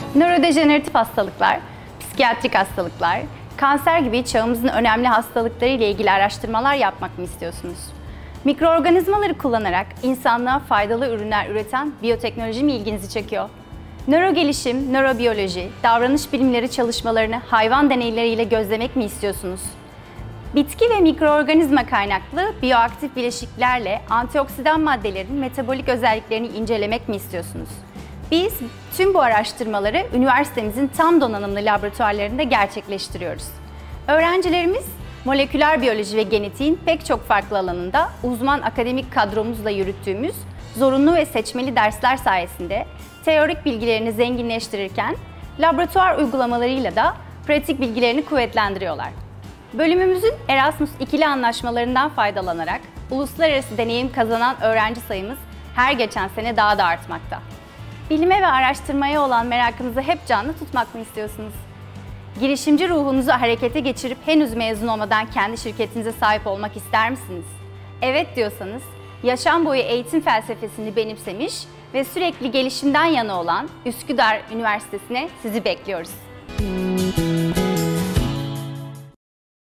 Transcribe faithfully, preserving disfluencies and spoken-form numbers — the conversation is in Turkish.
Nörodejeneratif hastalıklar, psikiyatrik hastalıklar, kanser gibi çağımızın önemli hastalıkları ile ilgili araştırmalar yapmak mı istiyorsunuz? Mikroorganizmaları kullanarak insanlığa faydalı ürünler üreten biyoteknoloji mi ilginizi çekiyor? Nörogelişim, nörobiyoloji, davranış bilimleri çalışmalarını hayvan deneyleriyle gözlemek mi istiyorsunuz? Bitki ve mikroorganizma kaynaklı biyoaktif bileşiklerle antioksidan maddelerin metabolik özelliklerini incelemek mi istiyorsunuz? Biz tüm bu araştırmaları üniversitemizin tam donanımlı laboratuvarlarında gerçekleştiriyoruz. Öğrencilerimiz moleküler biyoloji ve genetiğin pek çok farklı alanında uzman akademik kadromuzla yürüttüğümüz zorunlu ve seçmeli dersler sayesinde teorik bilgilerini zenginleştirirken laboratuvar uygulamalarıyla da pratik bilgilerini kuvvetlendiriyorlar. Bölümümüzün Erasmus ikili anlaşmalarından faydalanarak uluslararası deneyim kazanan öğrenci sayımız her geçen sene daha da artmakta. Bilime ve araştırmaya olan merakınızı hep canlı tutmak mı istiyorsunuz? Girişimci ruhunuzu harekete geçirip henüz mezun olmadan kendi şirketinize sahip olmak ister misiniz? Evet diyorsanız, yaşam boyu eğitim felsefesini benimsemiş ve sürekli gelişimden yana olan Üsküdar Üniversitesi'ne sizi bekliyoruz.